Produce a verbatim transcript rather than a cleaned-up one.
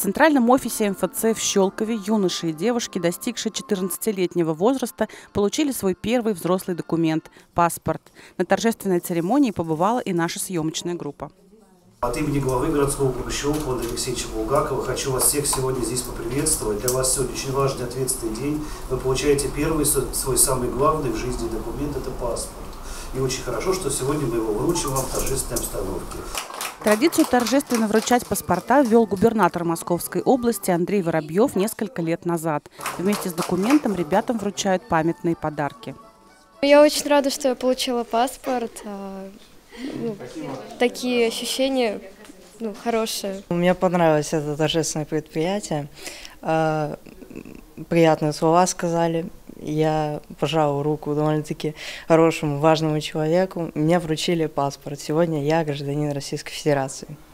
центральном офисе эм эф цэ в Щелкове юноши и девушки, достигшие четырнадцатилетнего возраста, получили свой первый взрослый документ – паспорт. На торжественной церемонии побывала и наша съемочная группа. От имени главы городского округа Щелково Андрея Алексеевича Булгакова хочу вас всех сегодня здесь поприветствовать. Для вас сегодня очень важный ответственный день. Вы получаете первый свой самый главный в жизни документ – это паспорт. И очень хорошо, что сегодня мы его вручим вам в торжественной обстановке. Традицию торжественно вручать паспорта ввел губернатор Московской области Андрей Воробьев несколько лет назад. Вместе с документом ребятам вручают памятные подарки. Я очень рада, что я получила паспорт. Ну, такие ощущения ну, хорошие. Мне понравилось это торжественное предприятие. Приятные слова сказали. Я пожала руку довольно-таки хорошему, важному человеку. Мне вручили паспорт. Сегодня я гражданин Российской Федерации.